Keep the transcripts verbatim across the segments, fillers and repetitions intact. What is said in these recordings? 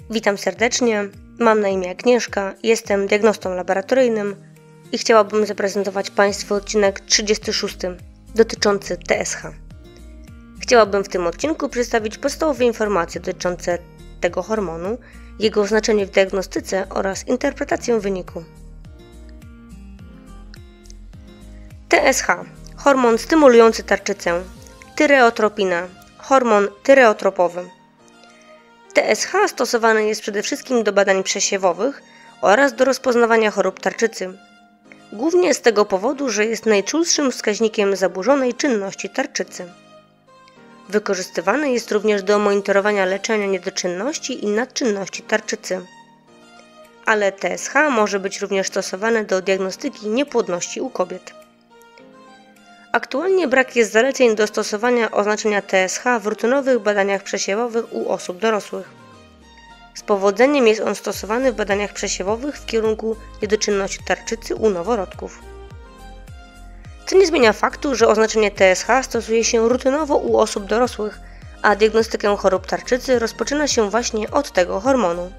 Witam serdecznie, mam na imię Agnieszka, jestem diagnostą laboratoryjnym i chciałabym zaprezentować Państwu odcinek trzydziesty szósty dotyczący T S H. Chciałabym w tym odcinku przedstawić podstawowe informacje dotyczące tego hormonu, jego znaczenie w diagnostyce oraz interpretację wyniku. T S H, hormon stymulujący tarczycę, tyreotropina, hormon tyreotropowy. T S H stosowany jest przede wszystkim do badań przesiewowych oraz do rozpoznawania chorób tarczycy. Głównie z tego powodu, że jest najczulszym wskaźnikiem zaburzonej czynności tarczycy. Wykorzystywany jest również do monitorowania leczenia niedoczynności i nadczynności tarczycy. Ale T S H może być również stosowany do diagnostyki niepłodności u kobiet. Aktualnie brak jest zaleceń do stosowania oznaczenia T S H w rutynowych badaniach przesiewowych u osób dorosłych. Z powodzeniem jest on stosowany w badaniach przesiewowych w kierunku niedoczynności tarczycy u noworodków. Co nie zmienia faktu, że oznaczenie T S H stosuje się rutynowo u osób dorosłych, a diagnostykę chorób tarczycy rozpoczyna się właśnie od tego hormonu.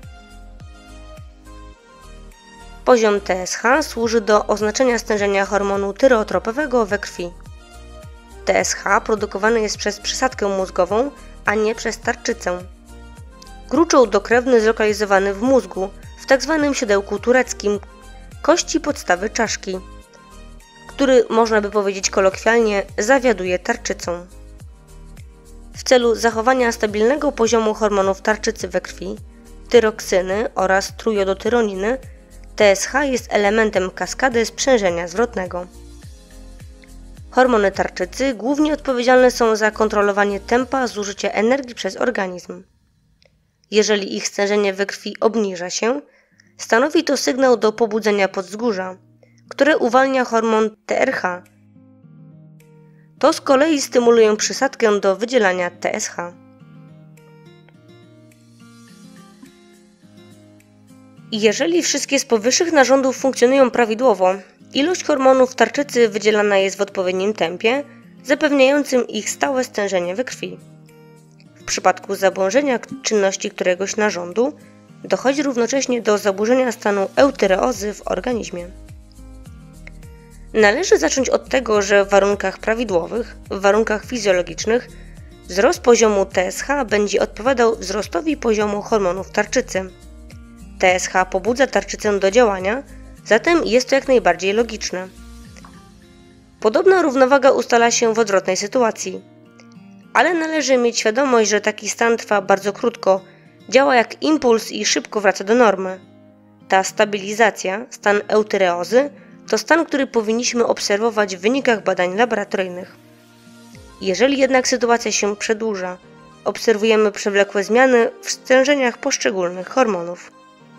Poziom T S H służy do oznaczenia stężenia hormonu tyreotropowego we krwi. T S H produkowany jest przez przysadkę mózgową, a nie przez tarczycę. Gruczoł dokrewny zlokalizowany w mózgu, w tzw. siodełku tureckim, kości podstawy czaszki, który, można by powiedzieć kolokwialnie, zawiaduje tarczycą. W celu zachowania stabilnego poziomu hormonów tarczycy we krwi, tyroksyny oraz trujodotyroniny, T S H jest elementem kaskady sprzężenia zwrotnego. Hormony tarczycy głównie odpowiedzialne są za kontrolowanie tempa zużycia energii przez organizm. Jeżeli ich stężenie we krwi obniża się, stanowi to sygnał do pobudzenia podzgórza, które uwalnia hormon T R H. To z kolei stymuluje przysadkę do wydzielania T S H. Jeżeli wszystkie z powyższych narządów funkcjonują prawidłowo, ilość hormonów tarczycy wydzielana jest w odpowiednim tempie, zapewniającym ich stałe stężenie we krwi. W przypadku zaburzenia czynności któregoś narządu dochodzi równocześnie do zaburzenia stanu eutyreozy w organizmie. Należy zacząć od tego, że w warunkach prawidłowych, w warunkach fizjologicznych, wzrost poziomu T S H będzie odpowiadał wzrostowi poziomu hormonów tarczycy. T S H pobudza tarczycę do działania, zatem jest to jak najbardziej logiczne. Podobna równowaga ustala się w odwrotnej sytuacji. Ale należy mieć świadomość, że taki stan trwa bardzo krótko, działa jak impuls i szybko wraca do normy. Ta stabilizacja, stan eutyreozy, to stan, który powinniśmy obserwować w wynikach badań laboratoryjnych. Jeżeli jednak sytuacja się przedłuża, obserwujemy przewlekłe zmiany w stężeniach poszczególnych hormonów.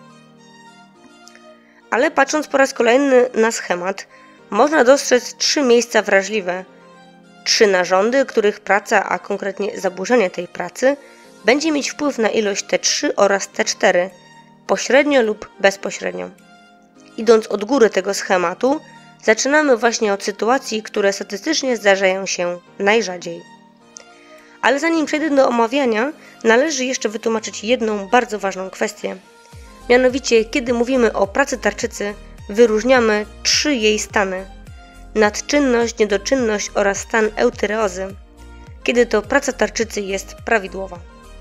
Ale patrząc po raz kolejny na schemat, można dostrzec trzy miejsca wrażliwe, trzy narządy, których praca, a konkretnie zaburzenie tej pracy, będzie mieć wpływ na ilość T trzy oraz T cztery, pośrednio lub bezpośrednio. Idąc od góry tego schematu, zaczynamy właśnie od sytuacji, które statystycznie zdarzają się najrzadziej. Ale zanim przejdę do omawiania, należy jeszcze wytłumaczyć jedną bardzo ważną kwestię. Mianowicie, kiedy mówimy o pracy tarczycy, wyróżniamy trzy jej stany: nadczynność, niedoczynność oraz stan eutyreozy, kiedy to praca tarczycy jest prawidłowa.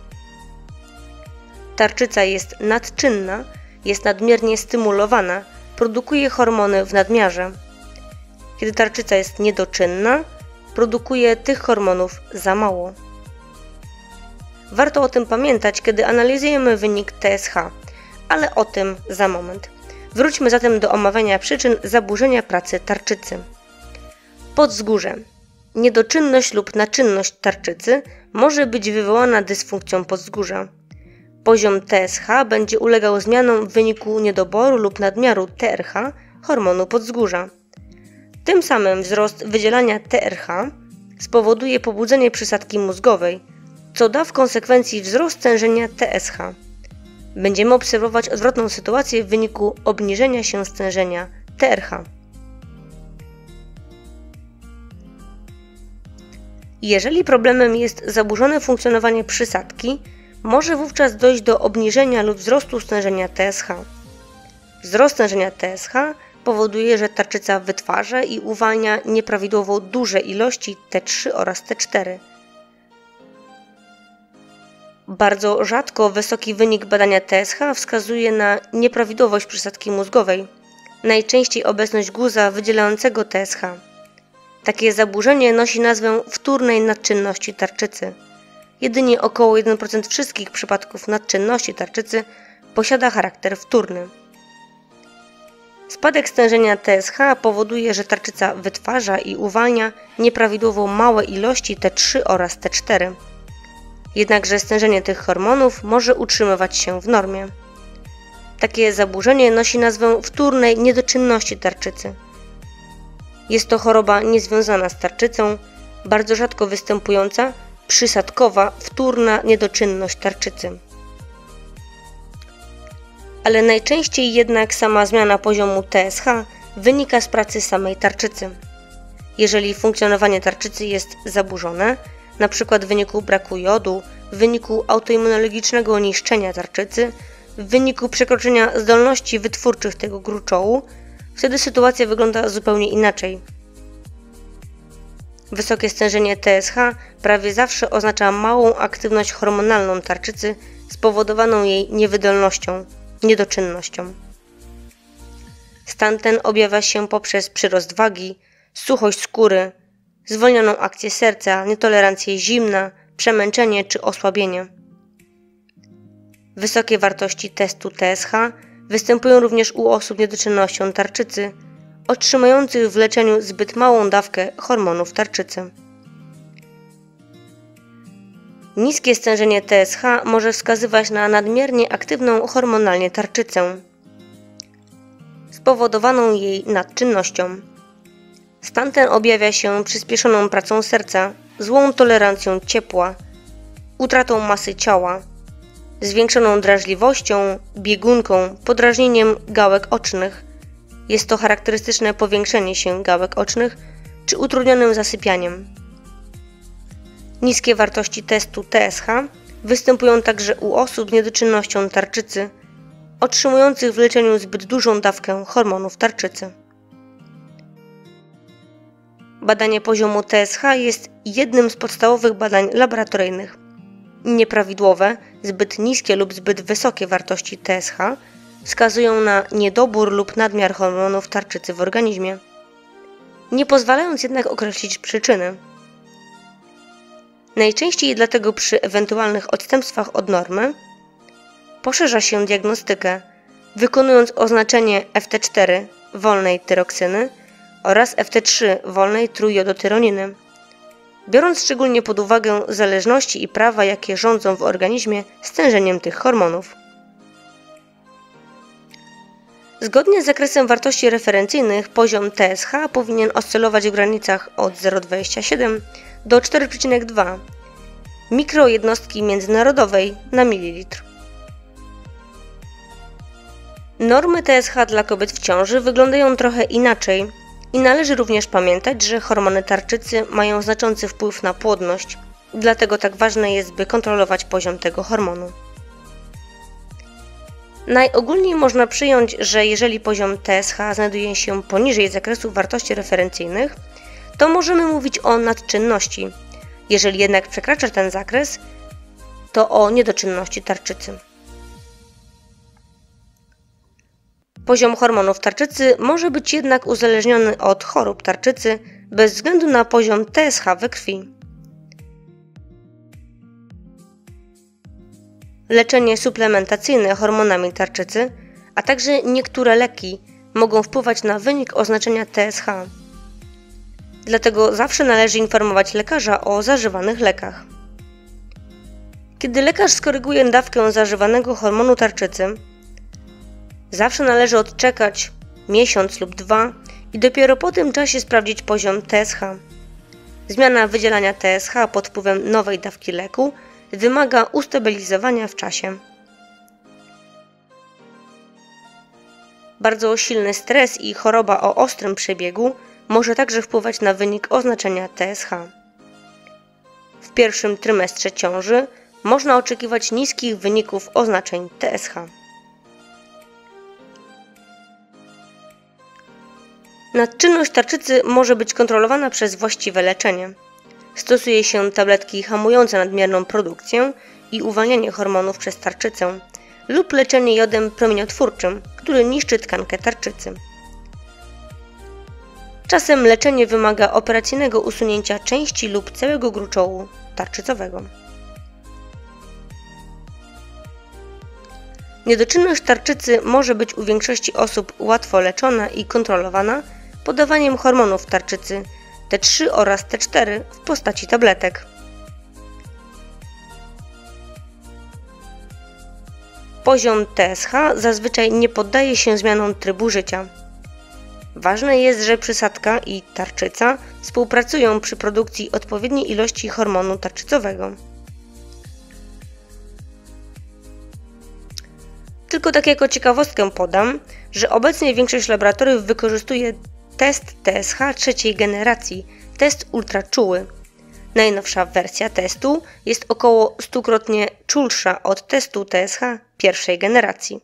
Tarczyca jest nadczynna, jest nadmiernie stymulowana, produkuje hormony w nadmiarze. Kiedy tarczyca jest niedoczynna, produkuje tych hormonów za mało. Warto o tym pamiętać, kiedy analizujemy wynik T S H, ale o tym za moment. Wróćmy zatem do omawiania przyczyn zaburzenia pracy tarczycy. Podzgórze. Niedoczynność lub nadczynność tarczycy może być wywołana dysfunkcją podzgórza. Poziom T S H będzie ulegał zmianom w wyniku niedoboru lub nadmiaru T R H, hormonu podzgórza. Tym samym wzrost wydzielania T R H spowoduje pobudzenie przysadki mózgowej, co da w konsekwencji wzrost stężenia T S H. Będziemy obserwować odwrotną sytuację w wyniku obniżenia się stężenia T R H. Jeżeli problemem jest zaburzone funkcjonowanie przysadki, Może wówczas dojść do obniżenia lub wzrostu stężenia T S H. Wzrost stężenia T S H powoduje, że tarczyca wytwarza i uwalnia nieprawidłowo duże ilości T trzy oraz T cztery. Bardzo rzadko wysoki wynik badania T S H wskazuje na nieprawidłowość przysadki mózgowej, najczęściej obecność guza wydzielającego T S H. Takie zaburzenie nosi nazwę wtórnej nadczynności tarczycy. Jedynie około jeden procent wszystkich przypadków nadczynności tarczycy posiada charakter wtórny. Spadek stężenia T S H powoduje, że tarczyca wytwarza i uwalnia nieprawidłowo małe ilości T trzy oraz T cztery. Jednakże stężenie tych hormonów może utrzymywać się w normie. Takie zaburzenie nosi nazwę wtórnej niedoczynności tarczycy. Jest to choroba niezwiązana z tarczycą, bardzo rzadko występująca, przysadkowa, wtórna niedoczynność tarczycy. Ale najczęściej jednak sama zmiana poziomu T S H wynika z pracy samej tarczycy. Jeżeli funkcjonowanie tarczycy jest zaburzone, np. w wyniku braku jodu, w wyniku autoimmunologicznego niszczenia tarczycy, w wyniku przekroczenia zdolności wytwórczych tego gruczołu, wtedy sytuacja wygląda zupełnie inaczej. Wysokie stężenie T S H prawie zawsze oznacza małą aktywność hormonalną tarczycy spowodowaną jej niewydolnością, niedoczynnością. Stan ten objawia się poprzez przyrost wagi, suchość skóry, zwolnioną akcję serca, nietolerancję zimna, przemęczenie czy osłabienie. Wysokie wartości testu T S H występują również u osób z niedoczynnością tarczycy, otrzymujących w leczeniu zbyt małą dawkę hormonów tarczycy. Niskie stężenie T S H może wskazywać na nadmiernie aktywną hormonalnie tarczycę, spowodowaną jej nadczynnością. Stan ten objawia się przyspieszoną pracą serca, złą tolerancją ciepła, utratą masy ciała, zwiększoną drażliwością, biegunką, podrażnieniem gałek ocznych. Jest to charakterystyczne powiększenie się gałek ocznych czy utrudnionym zasypianiem. Niskie wartości testu T S H występują także u osób z niedoczynnością tarczycy, otrzymujących w leczeniu zbyt dużą dawkę hormonów tarczycy. Badanie poziomu T S H jest jednym z podstawowych badań laboratoryjnych. Nieprawidłowe, zbyt niskie lub zbyt wysokie wartości T S H wskazują na niedobór lub nadmiar hormonów tarczycy w organizmie, nie pozwalając jednak określić przyczyny. Najczęściej dlatego przy ewentualnych odstępstwach od normy poszerza się diagnostykę, wykonując oznaczenie F T cztery wolnej tyroksyny oraz F T trzy wolnej trójjodotyroniny, biorąc szczególnie pod uwagę zależności i prawa, jakie rządzą w organizmie stężeniem tych hormonów. Zgodnie z zakresem wartości referencyjnych poziom T S H powinien oscylować w granicach od zero przecinek dwadzieścia siedem do cztery przecinek dwa mikrojednostki międzynarodowej na mililitr. Normy T S H dla kobiet w ciąży wyglądają trochę inaczej i należy również pamiętać, że hormony tarczycy mają znaczący wpływ na płodność, dlatego tak ważne jest, by kontrolować poziom tego hormonu. Najogólniej można przyjąć, że jeżeli poziom T S H znajduje się poniżej zakresu wartości referencyjnych, to możemy mówić o nadczynności. Jeżeli jednak przekracza ten zakres, to o niedoczynności tarczycy. Poziom hormonów tarczycy może być jednak uzależniony od chorób tarczycy bez względu na poziom T S H we krwi. Leczenie suplementacyjne hormonami tarczycy, a także niektóre leki mogą wpływać na wynik oznaczenia T S H. Dlatego zawsze należy informować lekarza o zażywanych lekach. Kiedy lekarz skoryguje dawkę zażywanego hormonu tarczycy, zawsze należy odczekać miesiąc lub dwa i dopiero po tym czasie sprawdzić poziom T S H. Zmiana wydzielania T S H pod wpływem nowej dawki leku wymaga ustabilizowania w czasie. Bardzo silny stres i choroba o ostrym przebiegu może także wpływać na wynik oznaczenia T S H. W pierwszym trymestrze ciąży można oczekiwać niskich wyników oznaczeń T S H. Nadczynność tarczycy może być kontrolowana przez właściwe leczenie. Stosuje się tabletki hamujące nadmierną produkcję i uwalnianie hormonów przez tarczycę lub leczenie jodem promieniotwórczym, który niszczy tkankę tarczycy. Czasem leczenie wymaga operacyjnego usunięcia części lub całego gruczołu tarczycowego. Niedoczynność tarczycy może być u większości osób łatwo leczona i kontrolowana podawaniem hormonów tarczycy T trzy oraz T cztery w postaci tabletek. Poziom T S H zazwyczaj nie poddaje się zmianom trybu życia. Ważne jest, że przysadka i tarczyca współpracują przy produkcji odpowiedniej ilości hormonu tarczycowego. Tylko tak jako ciekawostkę podam, że obecnie większość laboratoriów wykorzystuje test T S H trzeciej generacji, test ultraczuły. Najnowsza wersja testu jest około stukrotnie czulsza od testu T S H pierwszej generacji.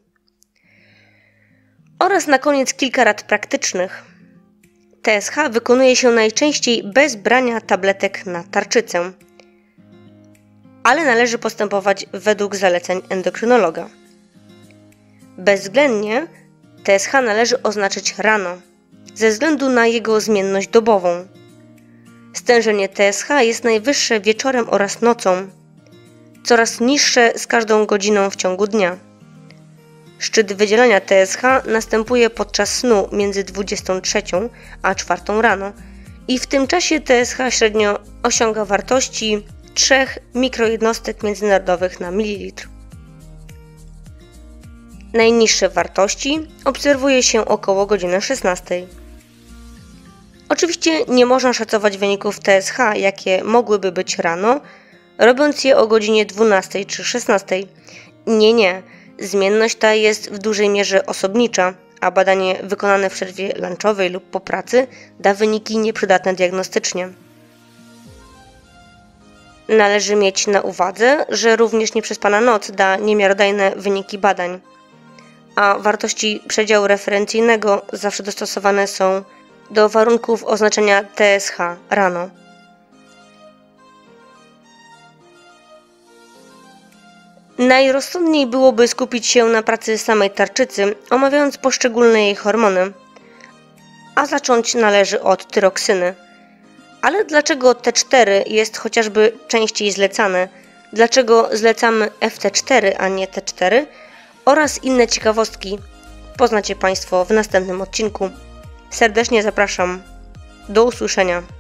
Oraz na koniec kilka rad praktycznych. T S H wykonuje się najczęściej bez brania tabletek na tarczycę, ale należy postępować według zaleceń endokrynologa. Bezwzględnie T S H należy oznaczyć rano, ze względu na jego zmienność dobową. Stężenie T S H jest najwyższe wieczorem oraz nocą, coraz niższe z każdą godziną w ciągu dnia. Szczyt wydzielania T S H następuje podczas snu między dwudziestą trzecią a czwartą rano i w tym czasie T S H średnio osiąga wartości trzech mikrojednostek międzynarodowych na mililitr. Najniższe wartości obserwuje się około godziny szesnastej. Oczywiście nie można szacować wyników T S H, jakie mogłyby być rano, robiąc je o godzinie dwunastej czy szesnastej. Nie, nie. Zmienność ta jest w dużej mierze osobnicza, a badanie wykonane w przerwie lunchowej lub po pracy da wyniki nieprzydatne diagnostycznie. Należy mieć na uwadze, że również nieprzespana noc da niemiarodajne wyniki badań, a wartości przedziału referencyjnego zawsze dostosowane są do warunków oznaczenia T S H rano. Najrozsądniej byłoby skupić się na pracy samej tarczycy, omawiając poszczególne jej hormony, a zacząć należy od tyroksyny. Ale dlaczego T cztery jest chociażby częściej zlecane? Dlaczego zlecamy F T cztery, a nie T cztery? Oraz inne ciekawostki poznacie Państwo w następnym odcinku. Serdecznie zapraszam. Do usłyszenia.